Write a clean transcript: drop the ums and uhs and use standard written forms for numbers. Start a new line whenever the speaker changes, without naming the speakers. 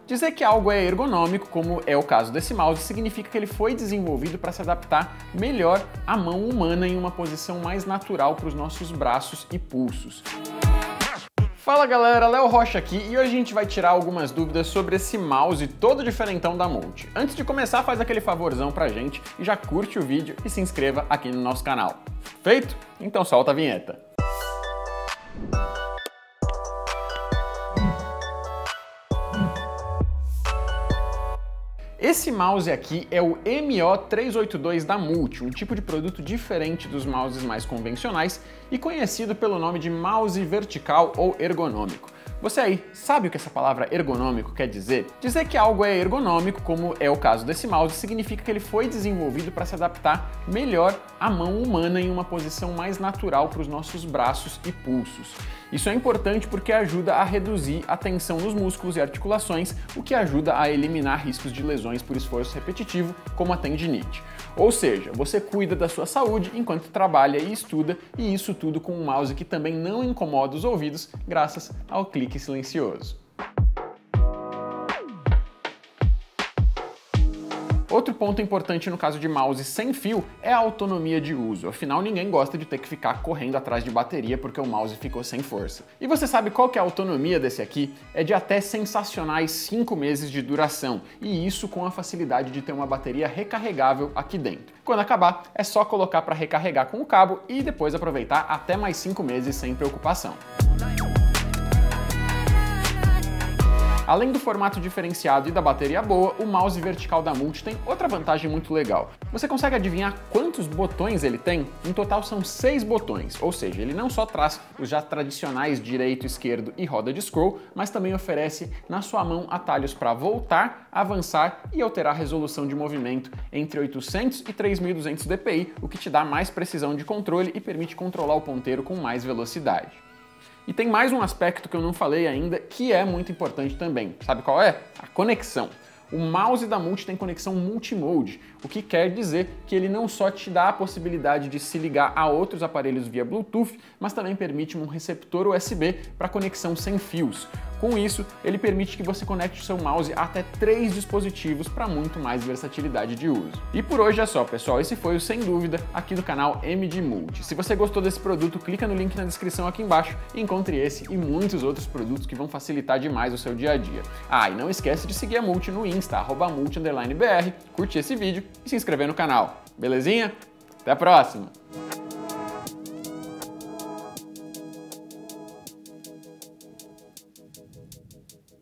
Dizer que algo é ergonômico, como é o caso desse mouse, significa que ele foi desenvolvido para se adaptar melhor à mão humana em uma posição mais natural para os nossos braços e pulsos. Fala galera, Léo Rocha aqui e hoje a gente vai tirar algumas dúvidas sobre esse mouse todo diferentão da Multi. Antes de começar, faz aquele favorzão pra gente e já curte o vídeo e se inscreva aqui no nosso canal. Feito? Então solta a vinheta. Esse mouse aqui é o MO382 da Multi, um tipo de produto diferente dos mouses mais convencionais e conhecido pelo nome de mouse vertical ou ergonômico. Você aí, sabe o que essa palavra ergonômico quer dizer? Dizer que algo é ergonômico, como é o caso desse mouse, significa que ele foi desenvolvido para se adaptar melhor à mão humana em uma posição mais natural para os nossos braços e pulsos. Isso é importante porque ajuda a reduzir a tensão nos músculos e articulações, o que ajuda a eliminar riscos de lesões por esforço repetitivo, como a tendinite. Ou seja, você cuida da sua saúde enquanto trabalha e estuda, e isso tudo com um mouse que também não incomoda os ouvidos, graças ao clique silencioso. Outro ponto importante no caso de mouse sem fio é a autonomia de uso, afinal ninguém gosta de ter que ficar correndo atrás de bateria porque o mouse ficou sem força. E você sabe qual que é a autonomia desse aqui? É de até sensacionais 5 meses de duração, e isso com a facilidade de ter uma bateria recarregável aqui dentro. Quando acabar, é só colocar para recarregar com o cabo e depois aproveitar até mais 5 meses sem preocupação. Além do formato diferenciado e da bateria boa, o mouse vertical da Multi tem outra vantagem muito legal. Você consegue adivinhar quantos botões ele tem? Em total são 6 botões, ou seja, ele não só traz os já tradicionais direito, esquerdo e roda de scroll, mas também oferece na sua mão atalhos para voltar, avançar e alterar a resolução de movimento entre 800 e 3200 dpi, o que te dá mais precisão de controle e permite controlar o ponteiro com mais velocidade. E tem mais um aspecto que eu não falei ainda, que é muito importante também. Sabe qual é? A conexão. O mouse da Multi tem conexão multimode, o que quer dizer que ele não só te dá a possibilidade de se ligar a outros aparelhos via Bluetooth, mas também permite um receptor USB para conexão sem fios. Com isso, ele permite que você conecte o seu mouse a até 3 dispositivos para muito mais versatilidade de uso. E por hoje é só, pessoal. Esse foi o Sem Dúvida aqui do canal MD Multi. Se você gostou desse produto, clica no link na descrição aqui embaixo e encontre esse e muitos outros produtos que vão facilitar demais o seu dia a dia. Ah, e não esquece de seguir a Multi no Insta, @multi_br, curtir esse vídeo e se inscrever no canal. Belezinha? Até a próxima!